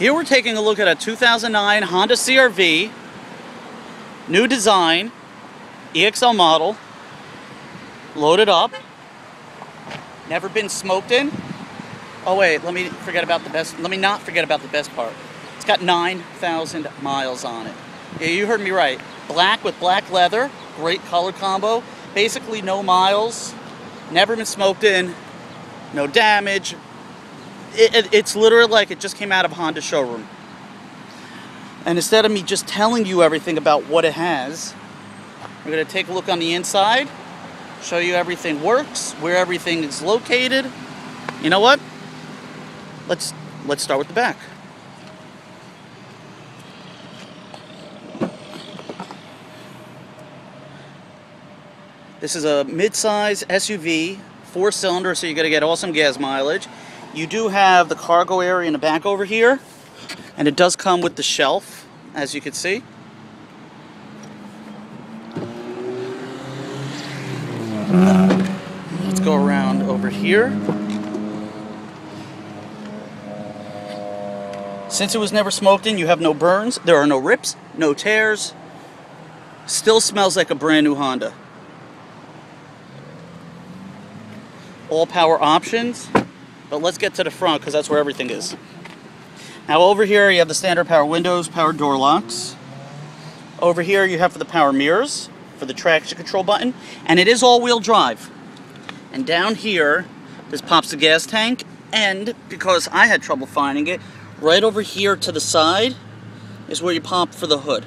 Here we're taking a look at a 2009 Honda CRV, new design, EX-L model, loaded up, never been smoked in. Oh wait, let me not forget about the best part. It's got 9,000 miles on it. Yeah, you heard me right. Black with black leather, great color combo, basically no miles, never been smoked in, no damage. It's literally like it just came out of a Honda showroom. And instead of me just telling you everything about what it has, we're going to take a look on the inside, show you everything works, where everything is located. You know what? Let's start with the back. This is a mid-size SUV, 4-cylinder, so you're going to get awesome gas mileage. You do have the cargo area in the back over here, and it does come with the shelf, as you can see. Let's go around over here. Since it was never smoked in, you have no burns, there are no rips, no tears. Still smells like a brand new Honda. All power options. But let's get to the front because that's where everything is. Now over here you have the standard power windows, power door locks. Over here you have for the power mirrors, for the traction control button, and it is all-wheel drive. And down here, this pops the gas tank, and because I had trouble finding it, right over here to the side is where you pop for the hood.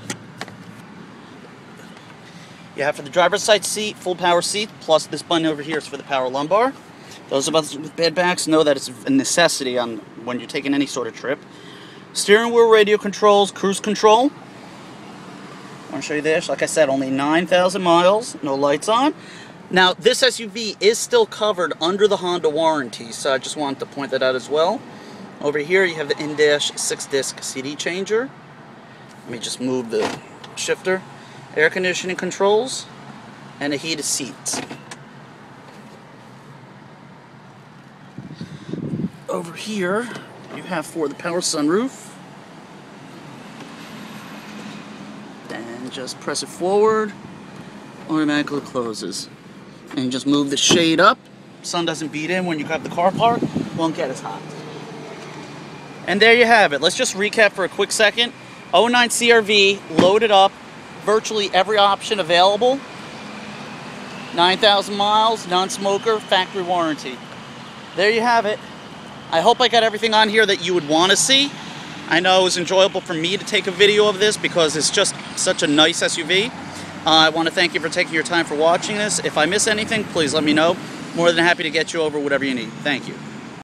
You have for the driver's side seat, full power seat, plus this button over here is for the power lumbar. Those of us with bad backs know that it's a necessity on when you're taking any sort of trip. Steering wheel radio controls, cruise control. I want to show you this. Like I said, only 9,000 miles, no lights on. Now, this SUV is still covered under the Honda warranty, so I just wanted to point that out as well. Over here, you have the in-dash 6-disc CD changer. Let me just move the shifter. Air conditioning controls, and the heated seats. Over here, you have for the power sunroof. And just press it forward, automatically closes. And you just move the shade up. Sun doesn't beat in when you have the car parked, won't get as hot. And there you have it. Let's just recap for a quick second. 09 CRV, loaded up, virtually every option available. 9,000 miles, non-smoker, factory warranty. There you have it. I hope I got everything on here that you would want to see. I know it was enjoyable for me to take a video of this because it's just such a nice SUV. I want to thank you for taking your time for watching this. If I miss anything, please let me know. More than happy to get you over whatever you need. Thank you.